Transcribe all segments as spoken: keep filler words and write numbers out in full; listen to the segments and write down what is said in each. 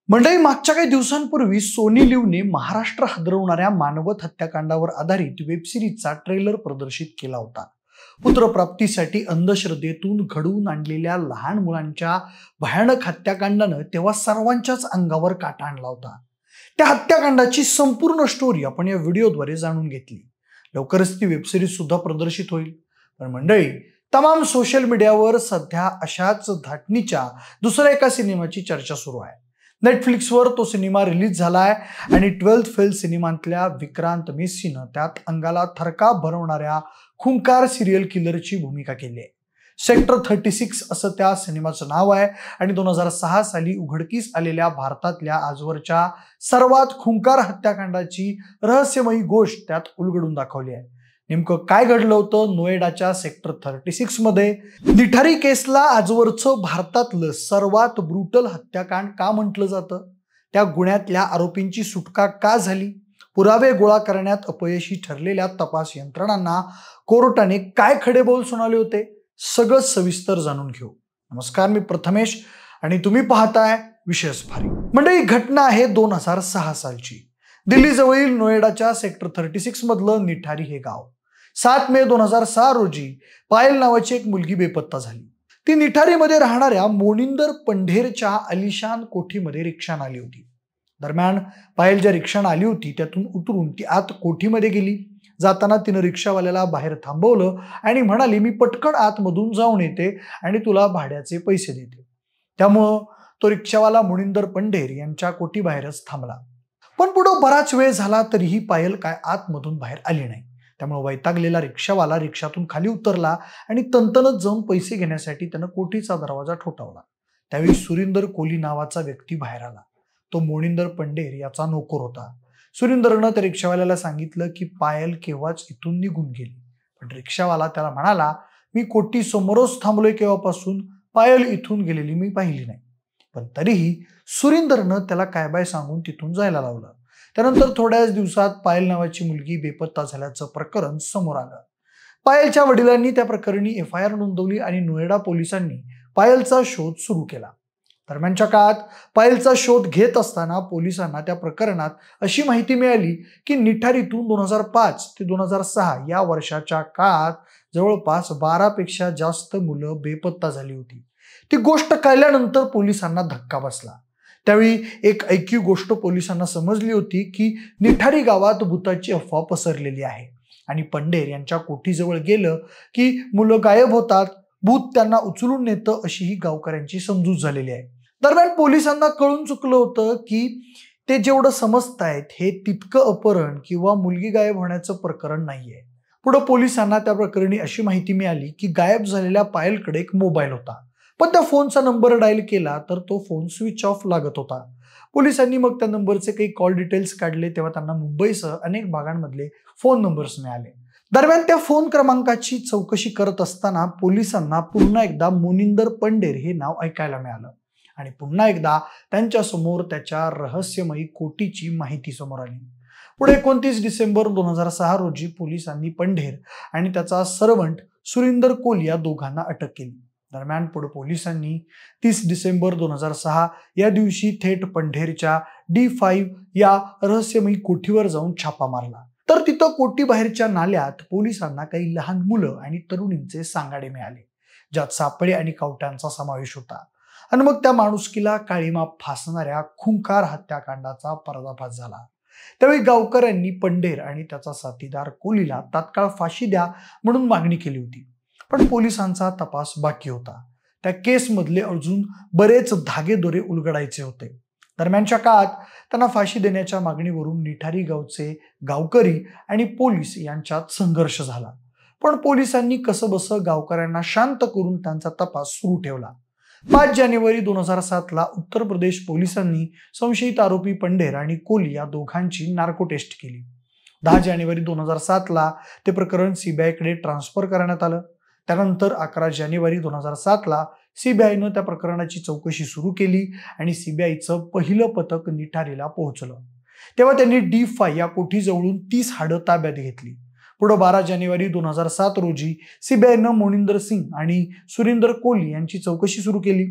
मंडळी, मागच्या काही दिवसांपूर्वी सोनी लिव्हने महाराष्ट्र हादरवणाऱ्या मानवत हत्याकांडावर आधारित वेबसिरीजचा ट्रेलर प्रदर्शित केला होता. पुत्रप्राप्तीसाठी अंधश्रद्धेतून घडवून आणलेल्या लहान मुलांच्या भयानक हत्याकांडानं तेव्हा सर्वांच्याच अंगावर काटा आणला होता. त्या हत्याकांडाची संपूर्ण स्टोरी आपण या व्हिडिओद्वारे जाणून घेतली. लवकरच ती वेबसिरीज सुद्धा प्रदर्शित होईल. पण मंडळी, तमाम सोशल मीडियावर सध्या अशाच धाटणीच्या दुसऱ्या एका सिनेमाची चर्चा सुरू आहे. नेटफ्लिक्सवर तो सिनेमा रिलीज झालाय आणि ट्वेल्थ फेल सिनेमातल्या विक्रांत मेसीनं त्यात अंगाला थरकाप भरवणाऱ्या खुंकार सिरियल किलरची भूमिका केली आहे. सेक्टर थर्टी सिक्स असं त्या सिनेमाचं नाव आहे आणि दोन हजार सहा साली उघडकीस आलेल्या भारतातल्या आजवरच्या सर्वात खुंकार हत्याकांडाची रहस्यमयी गोष्ट त्यात उलगडून दाखवली आहे. नेमकं काय घडलं होतं नोएडाच्या सेक्टर थर्टी सिक्स मध्ये? निठारी केसला आजवरचं भारतातलं सर्वात ब्रुटल हत्याकांड का म्हटलं जातं? त्या गुन्ह्यातल्या आरोपींची सुटका का झाली? पुरावे गोळा करण्यात अपयशी ठरलेल्या तपास यंत्रणांना कोर्टाने काय खडेबोल सुनावले होते? सगळं सविस्तर जाणून घेऊ. नमस्कार, मी प्रथमेश आणि तुम्ही पाहताय विशेष भारी. म्हणजे ही घटना आहे दोन हजार सहा सालची. दिल्ली जवळील नोएडाच्या सेक्टर थर्टी सिक्स मधलं निठारी हे गाव. सात मे दोन हजार सहा रोजी पायल नावाची एक मुलगी बेपत्ता झाली. ती निठारीमध्ये राहणाऱ्या मोनिंदर पंढेरच्या आलिशान कोठीमध्ये रिक्षाने आली होती. दरम्यान पायल ज्या रिक्षाने आली होती त्यातून उतरून ती आत कोठीमध्ये गेली. जाताना तिनं रिक्षावाल्याला बाहेर थांबवलं आणि म्हणाली, मी पटकन आतमधून जाऊन येते आणि तुला भाड्याचे पैसे देते. त्यामुळं तो रिक्षावाला मोनिंदर पंढेर यांच्या कोठीबाहेरच थांबला. पण पुढे बराच वेळ झाला तरीही पायल काय आतमधून बाहेर आली नाही. त्यामुळे वैतागलेला रिक्षावाला रिक्षातून खाली उतरला आणि तंतनत जाऊन पैसे घेण्यासाठी त्यानं कोठीचा दरवाजा ठोठावला. त्यावेळी सुरिंदर कोली नावाचा व्यक्ती बाहेर आला. तो मोनिंदर पंढेर याचा नोकर होता. सुरिंदरनं त्या रिक्षावाल्याला सांगितलं की पायल केव्हाच इथून निघून गेली. पण रिक्षावाला त्याला म्हणाला, मी कोठी समोरच थांबलोय केव्हापासून, पायल इथून गेलेली मी पाहिली नाही. पण तरीही सुरिंदरनं त्याला काय बाय सांगून तिथून जायला लावलं. त्यानंतर थोड्याच दिवसात पायल नावाची मुलगी बेपत्ता झाल्याचं प्रकरण समोर आलं. पायलच्या वडिलांनी त्या प्रकरणी एफ आय आर नोंदवली आणि नोएडा पोलिसांनी पायलचा शोध सुरू केला. दरम्यानच्या काळात पायलचा शोध घेत असताना पोलिसांना त्या प्रकरणात अशी माहिती मिळाली की निठारीतून दोन हजार पाच ते दोन हजार सहा या वर्षाच्या काळात जवळपास बारा पेक्षा जास्त मुलं बेपत्ता झाली होती. ती गोष्ट कळल्यानंतर पोलिसांना धक्का बसला. त्यावेळी एक ऐकीव गोष्ट पोलिसांना समजली होती की निठारी गावात भूताची अफवा पसरलेली आहे आणि पंढेर यांच्या कोठीजवळ गेलं की मुलं गायब होतात, भूत त्यांना उचलून नेतं अशी ही गावकऱ्यांची समजूत झालेली आहे. दरम्यान पोलिसांना कळून चुकलं होतं की ते जेवढं समजतायत हे तितकं अपहरण किंवा मुलगी गायब होण्याचं प्रकरण नाहीये. पुढे पोलिसांना त्या प्रकरणी अशी माहिती मिळाली की गायब झालेल्या पायलकडे एक मोबाईल होता, पण त्या फोनचा नंबर डायल केला तर तो फोन स्विच ऑफ लागत होता. पोलिसांनी मग त्या नंबरचे काही कॉल डिटेल्स काढले तेव्हा त्यांना मुंबईसह अनेक भागांमधले फोन नंबर्स मिळाले. दरम्यान त्या फोन क्रमांकाची चौकशी करत असताना पोलिसांना पुन्हा एकदा मोनिंदर पंढेर हे नाव ऐकायला मिळालं आणि पुन्हा एकदा त्यांच्या समोर त्याच्या रहस्यमयी कोठीची माहिती समोर आली. पुढे एकोणतीस डिसेंबर दोन हजार सहा रोजी पोलिसांनी पंढेर आणि त्याचा सर्वंट सुरिंदर कोली या दोघांना अटक केली. दरम्यान पुढे पोलिसांनी तीस डिसेंबर दोन हजार सहा या दिवशी थेट पंढेरच्या डी फाईव्ह या रहस्यमयी कोठीवर जाऊन छापा मारला. तर तिथं कोठी बाहेरच्या नाल्यात पोलिसांना काही लहान मुलं आणि तरुणींचे सांगाडे मिळाले, ज्यात सापळे आणि कावट्यांचा समावेश होता. आणि मग त्या माणुसकीला काळीमा फासणाऱ्या खुंकार हत्याकांडाचा पर्दाफाश झाला. त्यावेळी गावकऱ्यांनी पंढेर आणि त्याचा साथीदार कोलीला तात्काळ फाशी द्या म्हणून मागणी केली होती. पण पोलिसांचा तपास बाकी होता. त्या केसमधले अजून बरेच धागेदोरे उलगडायचे होते. दरम्यानच्या काळात त्यांना फाशी देण्याच्या मागणीवरून निठारी गावचे गावकरी आणि पोलीस यांच्यात संघर्ष झाला. पण पोलिसांनी कसंबसं गावकऱ्यांना शांत करून त्यांचा तपास सुरू ठेवला. पाच जानेवारी दोन हजार सात ला उत्तर प्रदेश पोलिसांनी संशयित आरोपी पंढेर आणि कोली या दोघांची नार्को टेस्ट केली. दहा जानेवारी दोन हजार सात ला ते प्रकरण सीबीआयकडे ट्रान्सफर करण्यात आलं. त्यानंतर अकरा जानेवारी दोन हजार सात ला सीबीआयनं त्या प्रकरणाची चौकशी सुरू केली आणि सीबीआयचं पहिलं पथक निठारीला पोहोचलं. तेव्हा त्यांनी डी फाय या कोठीजवळून तीस हाडं ताब्यात घेतली. पुढे बारा जानेवारी दोन हजार सात रोजी सीबीआयनं मोनिंदर सिंग आणि सुरिंदर कोली यांची चौकशी सुरू केली.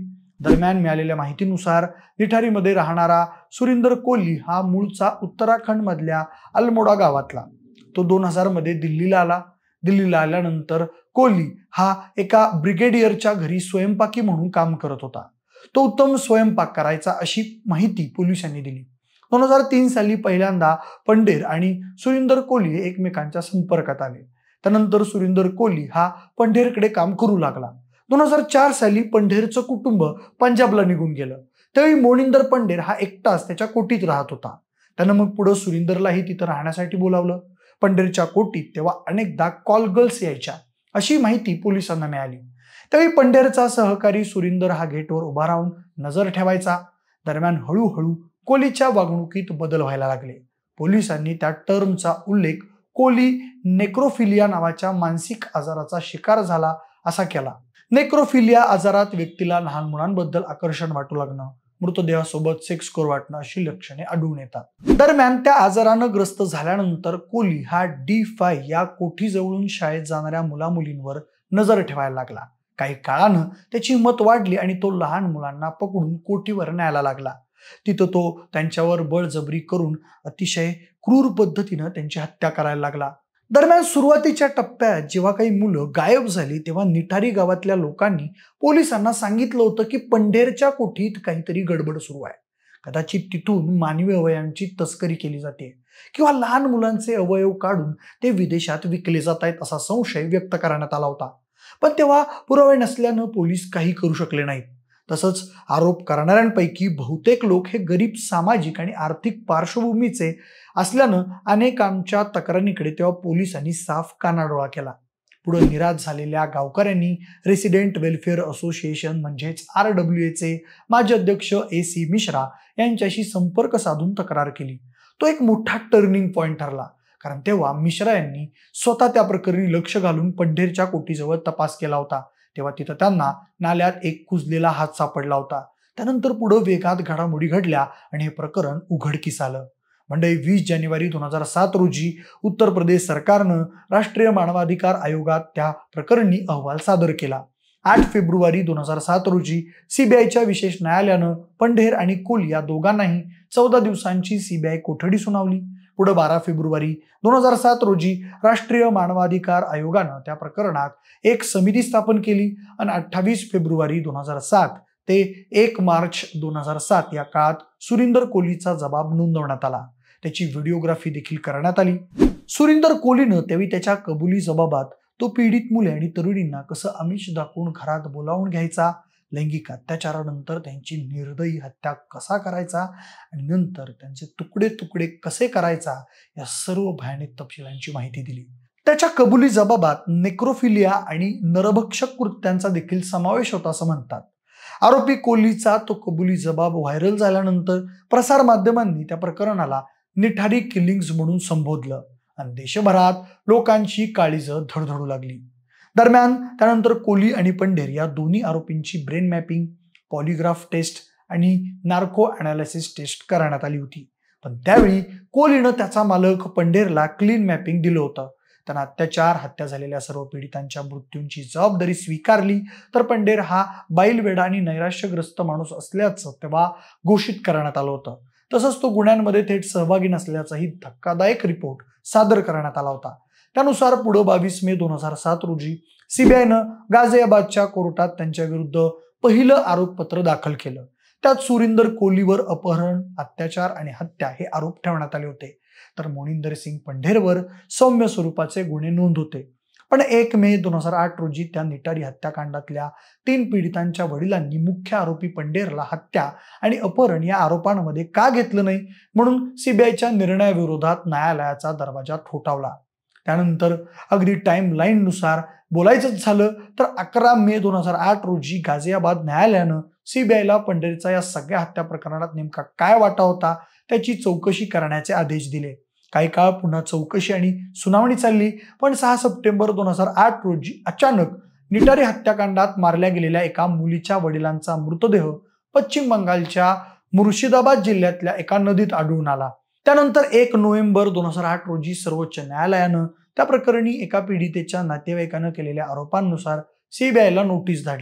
दरम्यान मिळालेल्या माहितीनुसार निठारीमध्ये राहणारा सुरिंदर कोली हा मूळचा उत्तराखंड मधल्या अल्मोडा गावातला. तो दोन हजार मध्ये दिल्लीला आला. दिल्लीला आल्यानंतर कोली हा एका ब्रिगेडियरच्या घरी स्वयंपाकी म्हणून काम करत होता. तो उत्तम स्वयंपाक करायचा अशी माहिती पोलिसांनी दिली. दोन हजार तीन साली पहिल्यांदा पंढेर आणि सुरिंदर कोली हे एकमेकांच्या संपर्कात आले. त्यानंतर सुरिंदर कोली हा पंढेरकडे काम करू लागला. दोन हजार चार साली पंढेरचं कुटुंब पंजाबला निघून गेलं. त्यावेळी मोनिंदर पंढेर हा एकटाच त्याच्या कोठीत राहत होता. त्यानं मग पुढे सुरिंदरलाही तिथं राहण्यासाठी बोलावलं. पंढेरच्या कोठीत तेव्हा अनेकदा कॉल गर्ल्स यायच्या अशी माहिती पोलिसांना मिळाली. त्यावेळी पंढेरचा सहकारी सुरिंदर हा गेटवर उभा राहून नजर ठेवायचा. दरम्यान हळूहळू कोलीच्या वागणुकीत बदल व्हायला लागले. पोलिसांनी त्या टर्मचा उल्लेख कोली नेक्रोफिलिया नावाच्या मानसिक आजाराचा शिकार झाला असा केला. नेक्रोफिलिया आजारात व्यक्तीला लहान मुलांबद्दल आकर्षण वाटू लागणं, मृतदेहासोबत सेक्स करू वाटणं अशी लक्षणे आढळून येतात. दरम्यान त्या आजारानं ग्रस्त झाल्यानंतर कोली हा डी फाय या कोठीजवळून शाळेत जाणाऱ्या मुलामुलींवर नजर ठेवायला लागला. काही काळानं त्याची हिंमत वाढली आणि तो लहान मुलांना पकडून कोठीवर न्यायला लागला. तिथं तो त्यांच्यावर बळजबरी करून अतिशय क्रूर पद्धतीनं त्यांची हत्या करायला लागला. दरम्यान सुरुवातीच्या टप्प्यात जेव्हा काही मुलं गायब झाली तेव्हा निठारी गावातल्या लोकांनी पोलिसांना सांगितलं होतं की पंढेरच्या कोठीत काहीतरी गडबड सुरू आहे. कदाचित तिथून मानवी अवयवांची तस्करी केली जाते किंवा लहान मुलांचे अवयव काढून ते विदेशात विकले जात आहेत असा संशय व्यक्त करण्यात आला होता. पण तेव्हा पुरावे नसल्यानं पोलीस काही करू शकले नाहीत. तसंच आरोप करणाऱ्यांपैकी बहुतेक लोक हे गरीब सामाजिक आणि आर्थिक पार्श्वभूमीचे असल्यानं अनेकांच्या तक्रारींकडे तेव्हा पोलिसांनी साफ कानाडोळा केला. पुढे निराश झालेल्या गावकऱ्यांनी रेसिडेंट वेलफेअर असोसिएशन म्हणजेच आर डब्ल्यू एचे माजी अध्यक्ष ए सी मिश्रा यांच्याशी संपर्क साधून तक्रार केली. तो एक मोठा टर्निंग पॉइंट ठरला, कारण तेव्हा मिश्रा यांनी स्वतः त्या प्रकरणी लक्ष घालून पंढेरच्या कोठीजवळ तपास केला होता. तेव्हा तिथं त्यांना नाल्यात एक कुजलेला हात सापडला होता. त्यानंतर पुढे वेगात घडामोडी घडल्या आणि हे प्रकरण उघडकीस आलं. म्हणजे वीस जानेवारी दोन हजार सात रोजी उत्तर प्रदेश सरकारनं राष्ट्रीय मानवाधिकार आयोगात त्या प्रकरणी अहवाल सादर केला. आठ फेब्रुवारी दोन हजार सात रोजी सीबीआयच्या विशेष न्यायालयानं पंढेर आणि कोली या दोघांनाही चौदा दिवसांची सीबीआय कोठडी सुनावली. पुढे बारा फेब्रुवारी दोन हजार सात रोजी राष्ट्रीय मानवाधिकार आयोगानं त्या प्रकरणात एक समिती स्थापन केली आणि अठ्ठावीस फेब्रुवारी दोन हजार सात ते एक मार्च दोन हजार सात या काळात सुरिंदर कोलीचा जबाब नोंदवण्यात आला. त्याची व्हिडिओग्राफी देखील करण्यात आली. सुरिंदर कोलीनं त्यावेळी त्याच्या कबुली जबाबात तो पीडित मुले आणि तरुणींना कसं आमिष दाखवून घरात बोलावून घ्यायचा, लैंगिक अत्याचारानंतर त्यांची निर्दयी हत्या कसा करायचा आणि नंतर त्यांचे तुकडे तुकडे कसे करायचा या सर्व भयानक तपशिलांची माहिती दिली. त्याच्या कबुली जबाबात नेक्रोफिलिया आणि नरभक्षक कृत्यांचा देखील समावेश होता असं म्हणतात. आरोपी कोलीचा तो कबुली जबाब व्हायरल झाल्यानंतर प्रसार माध्यमांनी त्या प्रकरणाला निठारी किलिंग्स म्हणून संबोधलं आणि देशभरात लोकांची काळीजं धडधडू लागली. दरम्यान त्यानंतर कोली आणि पंढेर या दोन्ही आरोपींची ब्रेन मॅपिंग, पॉलिग्राफ टेस्ट आणि नार्को अनालिसिस टेस्ट करण्यात आली होती. पण त्यावेळी कोलीनं त्याचा मालक पंढेरला क्लीन मॅपिंग दिलं होतं. त्यांना अत्याचार, हत्या झालेल्या सर्व पीडितांच्या मृत्यूंची जबाबदारी स्वीकारली. तर पंढेर हा बाईलवेडा आणि नैराश्यग्रस्त माणूस असल्याचं तेव्हा घोषित करण्यात आलं होतं. तसंच तो गुन्ह्यांमध्ये थेट सहभागी नसल्याचाही धक्कादायक रिपोर्ट सादर करण्यात आला होता. त्यानुसार पुढे बावीस मे दोन हजार सात रोजी सीबीआयनं गाझियाबादच्या कोर्टात त्यांच्या विरुद्ध पहिलं आरोपपत्र दाखल केलं. त्यात सुरिंदर कोलीवर अपहरण, अत्याचार आणि हत्या हे आरोप ठेवण्यात आले होते. तर मोनिंदर सिंग पंढेरवर सौम्य स्वरूपाचे गुन्हे नोंद होते. पण एक मे दोन हजार आठ रोजी त्या निटारी हत्याकांडातल्या तीन पीडितांच्या वडिलांनी मुख्य आरोपी पंढेरला हत्या आणि अपहरण या आरोपांमध्ये का घेतलं नाही म्हणून सीबीआयच्या निर्णयाविरोधात न्यायालयाचा दरवाजा ठोठावला. त्यानंतर अगदी टाइम लाईन नुसार बोलायचंच झालं तर अकरा मे दोन हजार आठ रोजी गाझियाबाद न्यायालयानं सीबीआयला पंढेरचा या सगळ्या हत्या प्रकरणात नेमका काय वाटा होता त्याची चौकशी करण्याचे आदेश दिले. काही काळ पुन्हा चौकशी आणि सुनावणी चालली. पण सहा सप्टेंबर दोन हजार आठ रोजी अचानक निटारी हत्याकांडात मारल्या गेलेल्या एका मुलीच्या वडिलांचा मृतदेह पश्चिम बंगालच्या मुर्शिदाबाद जिल्ह्यातल्या एका नदीत आढळून आला. त्यानंतर एक नोव्हेंबर दोन हजार आठ रोजी सर्वोच्च न्यायालयानं त्या प्रकरणी एका पीडितेच्या नातेवाईकानं केलेल्या आरोपांनुसार सीबीआयला नोटीस धाडली.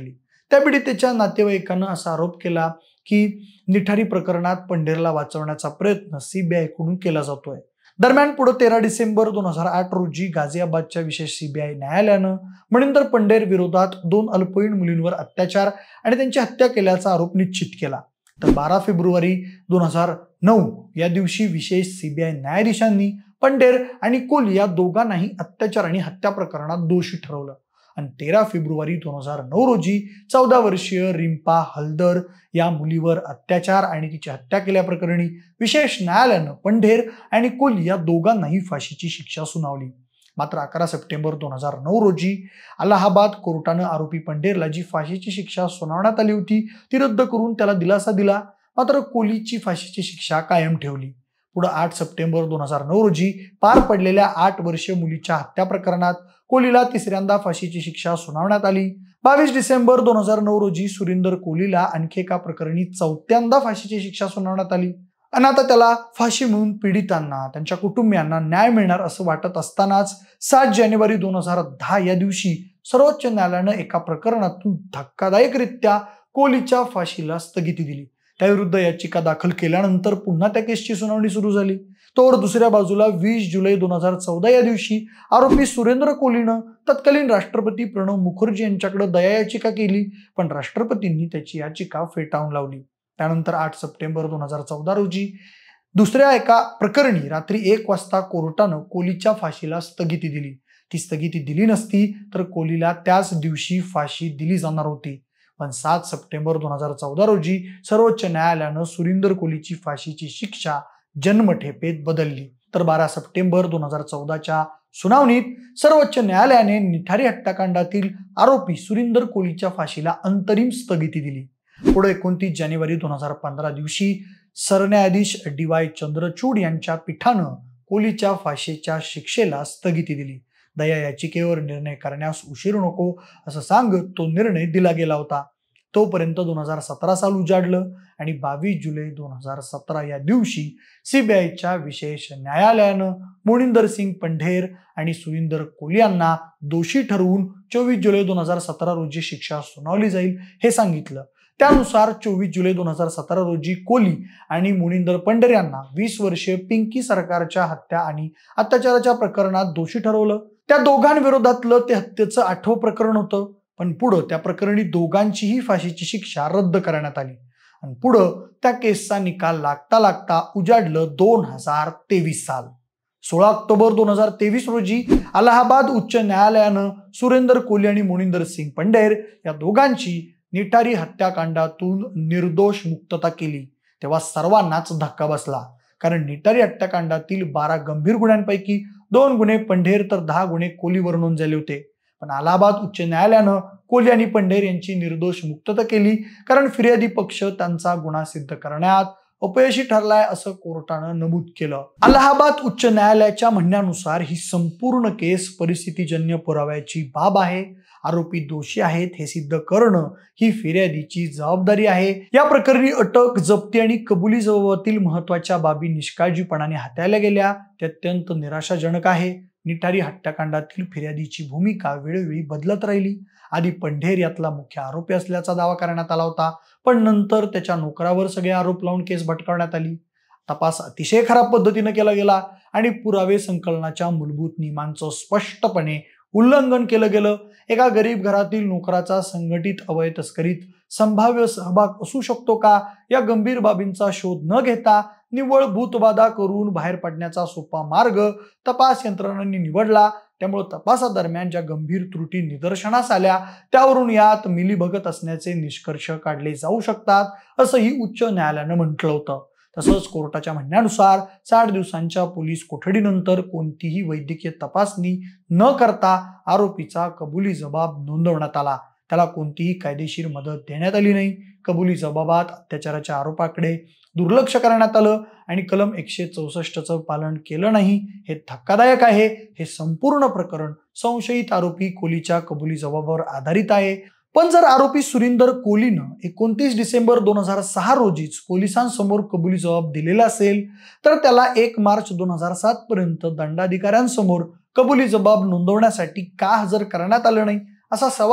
त्या पीडितेच्या नातेवाईकांना असा आरोप केला की निठारी प्रकरणात पंढेरला वाचवण्याचा प्रयत्न सीबीआय कडून केला जातोय। दरम्यान पुढे तेरा डिसेंबर दोन हजार आठ रोजी गाझियाबादच्या विशेष सीबीआय न्यायालयानं मणिंदर पंढेर विरोधात दोन अल्पवयीन मुलींवर अत्याचार आणि त्यांची हत्या केल्याचा आरोप निश्चित केला। तर बारा फेब्रुवारी दोन हजार नऊ या दिवशी विशेष सीबीआय न्यायाधीशांनी पंढेर आणि कोली या दोघांनाही अत्याचार आणि हत्या प्रकरणात दोषी ठरवलं आणि तेरा फेब्रुवारी दोन हजार नऊ रोजी चौदा वर्षीय रिंपा हलदर या मुलीवर अत्याचार आणि तिची हत्या केल्याप्रकरणी विशेष न्यायालयानं पंढेर आणि कोली या दोघांनाही फाशीची शिक्षा सुनावली। मात्र अकरा सप्टेंबर दोन हजार नऊ रोजी अलाहाबाद कोर्टानं आरोपी पंढेरला जी फाशीची शिक्षा सुनावण्यात आली होती ती रद्द करून त्याला दिलासा दिला, मात्र कोलीची फाशीची शिक्षा कायम ठेवली। पुढे आठ सप्टेंबर दोन हजार नऊ रोजी पार पडलेल्या आठ वर्षीय मुलीच्या हत्या प्रकरणात कोलीला तिसऱ्यांदा फाशीची शिक्षा सुनावण्यात आली। बावीस डिसेंबर दोन हजार नऊ रोजी सुरिंदर कोलीला आणखी एका प्रकरणी चौथ्यांदा फाशीची शिक्षा सुनावण्यात आली आणि आता त्याला फाशी मिळून पीडितांना त्यांच्या कुटुंबियांना न्याय मिळणार असं वाटत असतानाच सात जानेवारी दोन हजार दहा या दिवशी सर्वोच्च न्यायालयानं एका प्रकरणातून धक्कादायकरित्या कोलीच्या फाशीला स्थगिती दिली। त्याविरुद्ध याचिका दाखल केल्यानंतर पुन्हा त्या केसची सुनावणी सुरू झाली। तोवर दुसऱ्या बाजूला वीस जुलै दोन हजार चौदा या दिवशी आरोपी सुरेंद्र कोलीनं तत्कालीन राष्ट्रपती प्रणव मुखर्जी यांच्याकडे दया याचिका केली, पण राष्ट्रपतींनी त्याची याचिका फेटाळून लावली। त्यानंतर आठ सप्टेंबर दोन हजार चौदा रोजी दुसऱ्या एका प्रकरणी रात्री एक वाजता कोर्टानं कोलीच्या फाशीला स्थगिती दिली। ती स्थगिती दिली नसती तर कोलीला त्याच दिवशी फाशी दिली जाणार होती, पण सात सप्टेंबर दोन हजार चौदा रोजी सर्वोच्च न्यायालयानं सुरिंदर कोलीची फाशीची शिक्षा जन्मठेपेत बदलली। तर बारा सप्टेंबर दोन हजार चौदाच्या सुनावणीत सर्वोच्च न्यायालयाने निठारी हत्याकांडातील आरोपी सुरिंदर कोलीच्या फाशीला अंतरिम स्थगिती दिली। पुढे एकोणतीस जानेवारी दोन हजार पंधरा दिवशी सरन्यायाधीश डी वाय चंद्रचूड यांच्या पीठानं कोलीच्या फाशीच्या शिक्षेला स्थगिती दिली। दया याचिकेवर निर्णय करण्यास उशीर नको असं सांगत तो निर्णय दिला गेला होता। तोपर्यंत दोन हजार सतरा साल उजाडलं आणि बावीस जुलै दोन हजार सतरा या दिवशी सीबीआयच्या विशेष न्यायालयानं मोनिंदर सिंग पंढेर आणि सुरिंदर कोली यांना दोषी ठरवून चोवीस जुलै दोन हजार सतरा रोजी शिक्षा सुनावली जाईल हे सांगितलं। त्यानुसार चोवीस जुलै दोन हजार सतरा रोजी कोली आणि मोनिंदर पंढेर यांना वीस वर्षीय पिंकी सरकारच्या हत्या आणि अत्याचाराच्या प्रकरणात दोषी ठरवलं। त्या दोघांविरोधातलं ते हत्येचं आठवं प्रकरण होतं, पण पुढं त्या प्रकरणी दोघांचीही फाशीची शिक्षा रद्द करण्यात आली आणि पुढं त्या केसचा निकाल लागता लागता उजाडलं दोन हजार तेवीस साल। सोळा ऑक्टोबर दोन हजार तेवीस रोजी अलाहाबाद उच्च न्यायालयानं सुरेंदर कोली आणि मोनिंदर सिंग पंढेर या दोघांची निठारी हत्याकांडातून निर्दोष मुक्तता केली। तेव्हा सर्वांनाच धक्का बसला, कारण निठारी हत्याकांडातील बारा गंभीर गुन्ह्यांपैकी दोन गुन्हे पंढेर तर दहा गुन्हे कोलीवर नोंद झाले होते, पण अलाहाबाद उच्च न्यायालयानं कोली आणि पंढेर यांची निर्दोष मुक्तता केली, कारण फिर्यादी पक्ष त्यांचा गुन्हा सिद्ध करण्यात अपयशी ठरलाय असं कोर्टानं नमूद केलं। अलाहाबाद उच्च न्यायालयाच्या म्हणण्यानुसार ही संपूर्ण केस परिस्थितीजन्य पुराव्याची बाब आहे। आरोपी दोषी आहेत हे सिद्ध करणं ही फिर्यादीची जबाबदारी आहे। या प्रकरणी अटक, जप्ती आणि कबुली जबाबातील महत्वाच्या बाबी निष्काळजीपणाने हाताळल्या गेल्या ते अत्यंत निराशाजनक आहे। निठारी हत्याकांडातील फिर्यादीची भूमिका वेळोवेळी बदलत राहिली। आधी पंढेर यातला मुख्य आरोपी असल्याचा दावा करण्यात आला होता, पण नंतर त्याच्या नोकरावर सगळे आरोप लावून केस भटकवण्यात आली। तपास अतिशय खराब पद्धतीने केला गेला आणि पुरावे संकलनाच्या मूलभूत नियमांचं स्पष्टपणे उल्लंघन केलं गेलं। एका गरीब घरातील नोकराचा संघटित अवैध तस्करीत संभाव्य सहभाग असू शकतो का या गंभीर बाबींचा शोध न घेता निव्वळ भूतबाधा करून बाहेर पडण्याचा सोपा मार्ग तपास यंत्रणांनी निवडला। त्यामुळे तपासादरम्यान ज्या गंभीर त्रुटी निदर्शनास आल्या त्यावरून यात मिलीभगत असण्याचे निष्कर्ष काढले जाऊ शकतात असंही उच्च न्यायालयानं म्हटलं होतं। तसंच कोर्टाच्या म्हणण्यानुसार साठ दिवसांच्या पोलीस कोठडीनंतर कोणतीही वैद्यकीय तपासणी न करता आरोपीचा कबुली जबाब नोंदवण्यात आला। त्याला कोणतीही कायदेशीर मदत देण्यात आली नाही। कबुली जबाबात अत्याचाराच्या आरोपाकडे दुर्लक्ष करण्यात आलं आणि कलम एकशे चौसष्टचं पालन केलं नाही। हे धक्कादायक आहे। हे संपूर्ण प्रकरण संशयित आरोपी कोलीच्या कबुली जबाबावर आधारित आहे। पण जर आरोपी सुरिंदर कोलीनं एकोणतीस डिसेंबर दोन हजार सहा रोजीच पोलिसांसमोर कबुली जबाब दिलेला असेल तर त्याला एक मार्च दोन हजार सात पर्यंत दंडाधिकाऱ्यांसमोर कबुली जबाब नोंदवण्यासाठी का हजर करण्यात आलं नाही असा सवाल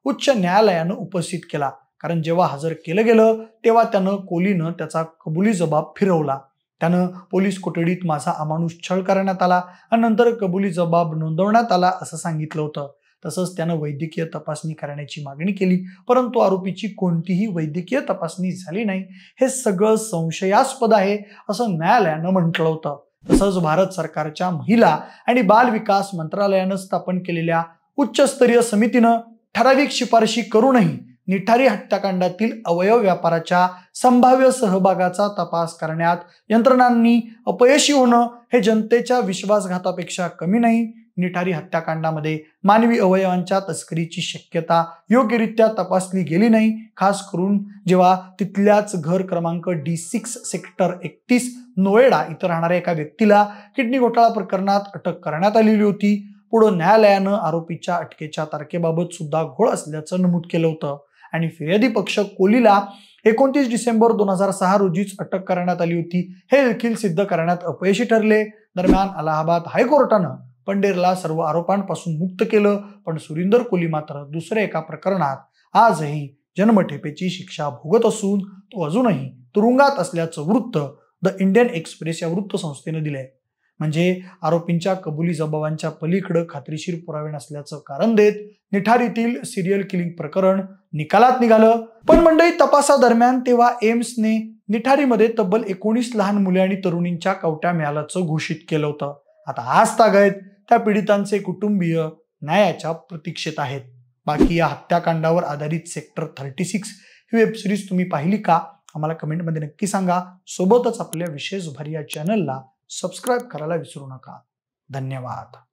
उच्च न्यायालयानं उपस्थित केला, कारण जेव्हा हजर केलं गेलं तेव्हा त्यानं कोहलीनं त्याचा कबुली जबाब फिरवला. त्यानं पोलीस कोठडीत माझा अमानुष छळ करण्यात आला आणि नंतर कबुली जबाब नोंदवण्यात आला असं सांगितलं होतं. तसंच त्यानं वैद्यकीय तपासणी करण्याची मागणी केली, परंतु आरोपीची कोणतीही वैद्यकीय तपासणी झाली नाही. हे सगळं संशयास्पद आहे असं न्यायालयानं म्हटलं होतं. तसंच भारत सरकारच्या महिला आणि बाल विकास मंत्रालयानं स्थापन केलेल्या उच्चस्तरीय समितीनं ठराविक शिफारशी करूनही निठारी हत्याकांडातील अवयव व्यापाराच्या संभाव्य सहभागाचा तपास करण्यात यंत्रणांनी अपयशी होणं हे जनतेच्या विश्वासघातापेक्षा कमी नाही. निठारी हत्याकांडामध्ये मानवी अवयवांच्या तस्करीची शक्यता योग्यरित्या तपासली गेली नाही, खास करून जेव्हा तिथल्याच घर क्रमांक डी सिक्स सेक्टर एकतीस नोएडा इथं राहणाऱ्या एका व्यक्तीला किडनी घोटाळा प्रकरणात अटक करण्यात आलेली होती. पुढे न्यायालयानं आरोपीच्या अटकेच्या तारखेबाबत सुद्धा घोळ असल्याचं नमूद केलं होतं आणि फिर्यादी पक्ष कोहलीला एकोणतीस डिसेंबर दोन हजार सहा रोजीच अटक करण्यात आली होती हे देखील सिद्ध करण्यात अपयशी ठरले. दरम्यान अलाहाबाद हायकोर्टानं पंडेरला सर्व आरोपांपासून मुक्त केलं, पण सुरिंदर कोहली मात्र दुसऱ्या एका प्रकरणात आजही जन्मठेपेची शिक्षा भोगत असून तो अजूनही तुरुंगात असल्याचं वृत्त द इंडियन एक्सप्रेस या वृत्तसंस्थेनं दिलंय. म्हणजे आरोपींच्या कबुली जबाबांच्या पलीकडे खात्रीशीर पुरावे नसल्याचं कारण देत निठारीतील सिरियल किलिंग प्रकरण निकालात निघालं. पण मंडळी, तपासादरम्यान तेव्हा एम्सने निठारीमध्ये तब्बल एकोणीस लहान मुले आणि तरुणींच्या कवट्या मिळाल्याचं घोषित केलं होतं. आता आज तागायत त्या पीडितांचे कुटुंबीय न्यायाच्या प्रतीक्षेत आहेत. बाकी या हत्याकांडावर आधारित सेक्टर थर्टी सिक्स ही वेबसिरीज तुम्ही पाहिली का? आम्हाला कमेंटमध्ये नक्की सांगा. सोबतच आपल्या विशेष भर या चॅनलला सबस्क्राईब करायला विसरू नका. धन्यवाद.